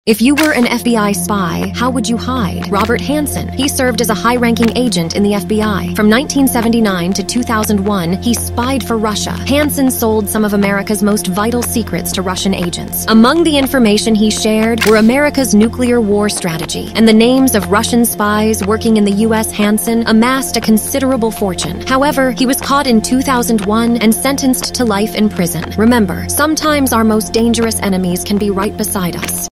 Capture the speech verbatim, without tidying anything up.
If you were an F B I spy, how would you hide? Robert Hanssen. He served as a high-ranking agent in the F B I. From nineteen seventy-nine to two thousand one, he spied for Russia. Hanssen sold some of America's most vital secrets to Russian agents. Among the information he shared were America's nuclear war strategy, and the names of Russian spies working in the U S Hanssen amassed a considerable fortune. However, he was caught in two thousand one and sentenced to life in prison. Remember, sometimes our most dangerous enemies can be right beside us.